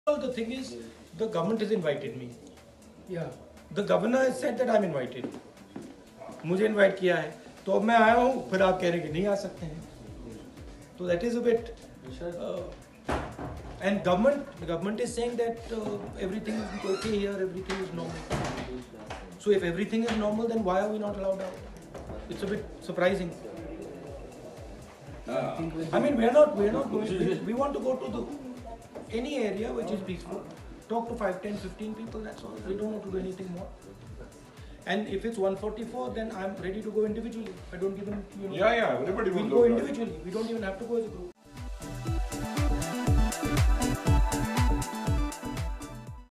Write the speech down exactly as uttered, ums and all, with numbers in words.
The thing is, the government has invited me. Yeah. The governor has said that I'm invited. मुझे invite किया है, तो अब मैं आया हूँ, फिर आप कह रहे हैं कि नहीं आ सकते हैं. So that is a bit. Uh, and government, the government is saying that uh, everything is okay here, everything is normal. So if everything is normal, then why are we not allowed out? It's a bit surprising. Uh, I mean, we are not, we are not going. We, we want to go to the any area which is peaceful. Talk to five, ten, fifteen people. That's all. We don't want to do anything more. And if it's one forty-four, then I'm ready to go individually. I don't even, you know. Yeah, yeah. Everybody will go individually. We don't even have to go as a group.